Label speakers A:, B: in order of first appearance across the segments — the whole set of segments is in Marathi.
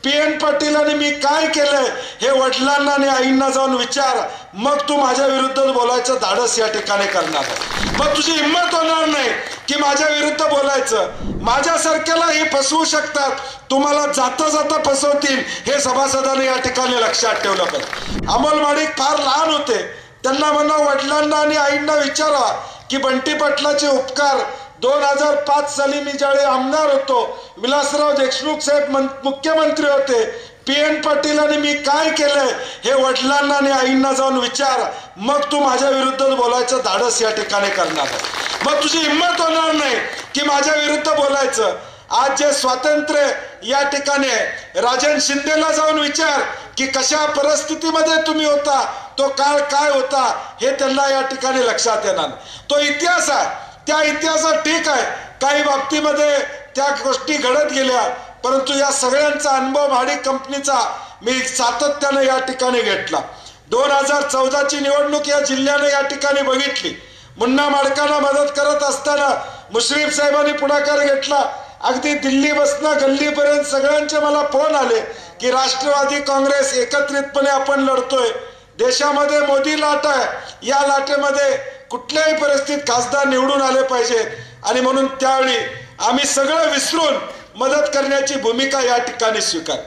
A: PN पाटील मी काय केलंय हे वडिलांना आणि आईंना जाऊन विचार, मग तू माझ्या विरुद्ध बोलायचं धाडस या ठिकाणी करणार आहे। मग तुझी हिंमत होणार नाही की माझ्या विरुद्ध बोलायचं। माझ्यासारख्याला हे फसवू शकतात, तुम्हाला जाता जाता फसवतील, हे सभासदांनी या ठिकाणी लक्षात ठेवलं पाहिजे। अमोल माडिक फार लहान होते, त्यांना म्हणा वडिलांना आणि आईंना विचारा की बंटी पाटलाचे उपकार 2005 साली मी ज्यावेळी आमदार होतो, विलासराव देशमुख साहेब मुख्यमंत्री होते, PN पाटील मी काय केलंय हे वडिलांना आणि आईंना जाऊन विचार, मग तू माझ्या विरुद्ध बोलायचं धाडस या ठिकाणी करणार आहे। मग तुझी हिंमत होणार नाही की माझ्या विरुद्ध बोलायचं। आज जे स्वातंत्र्य या ठिकाणी आहे, राजन शिंदेला जाऊन विचार की कशा परिस्थितीमध्ये तुम्ही होता, तो काळ काय होता हे त्यांना या ठिकाणी लक्षात येणार। तो इतिहास आहे, त्या इतिहासात ठीक आहे काही बाबतीमध्ये त्या गोष्टी घडत गेल्या, परंतु या सगळ्यांचा अनुभव माडिक कंपनीचा मी सातत्याने या ठिकाणी घेतला। 2014ची निवडणूक या जिल्ह्याने या ठिकाणी बघितली। मुन्ना माडकांना मदत करत असताना मुश्रीफ साहेबांनी पुढाकार घेतला। अगदी दिल्ली बसनं गल्लीपर्यंत सगळ्यांचे मला फोन आले की राष्ट्रवादी काँग्रेस एकत्रितपणे आपण लढतोय, देशामध्ये मोदी लाट आहे, या लाटेमध्ये कुठल्याही परिस्थितीत खासदार निवडून आले पाहिजे, आणि म्हणून त्यावेळी आम्ही सगळं विसरून मदत करण्याची भूमिका या ठिकाणी स्वीकार।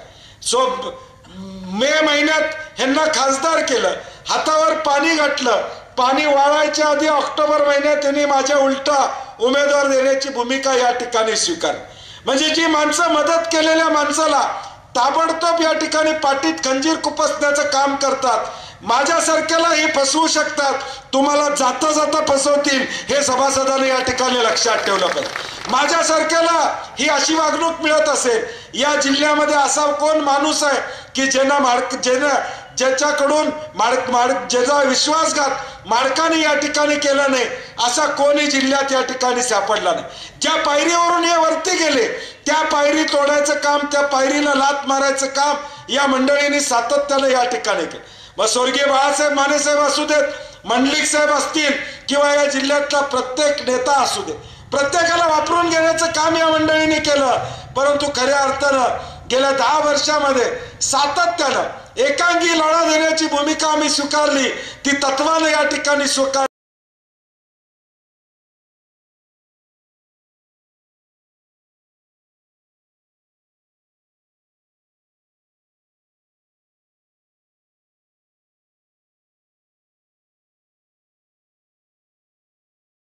A: मे महिन्यात ह्यांना खासदार केलं, हातावर पाणी घातलं, पाणी वाळायच्या आधी ऑक्टोबर महिन्यात त्यांनी माझ्या उलटा उमेदवार देण्याची भूमिका या ठिकाणी स्वीकार। म्हणजे जी माणसं मदत केलेल्या माणसाला ताबडतोब या ठिकाणी पाठीत खंजीर खुपसण्याचं काम करतात, माझ्यासारख्याला हे फसवू शकतात, तुम्हाला जाता जाता फसवतील, हे सभासदांनी या ठिकाणी लक्षात ठेवलं पाहिजे। माझ्यासारख्याला ही अशी वागणूक मिळत असेल, या जिल्ह्यामध्ये असा कोण माणूस आहे की ज्याच्याकडून ज्याचा विश्वासघात माडकाने या ठिकाणी केला नाही, असा कोणी जिल्ह्यात या ठिकाणी सापडला नाही। ज्या पायरीवरून हे वरती गेले त्या पायरी तोडायचं काम, त्या पायरीला लात मारायचं काम या मंडळींनी सातत्याने या ठिकाणी केलं। मग स्वर्गीय बाळासाहेब मानेसाहेब असू देत, मंडलिक साहेब असतील किंवा या जिल्ह्यातला प्रत्येक नेता असू दे, प्रत्येकाला वापरून घेण्याचं काम या मंडळींनी केलं। परंतु खऱ्या अर्थानं गेल्या 10 वर्षामध्ये सातत्यानं एकांगी लढा देण्याची भूमिका आम्ही स्वीकारली, ती तत्वाने या ठिकाणी स्वीकार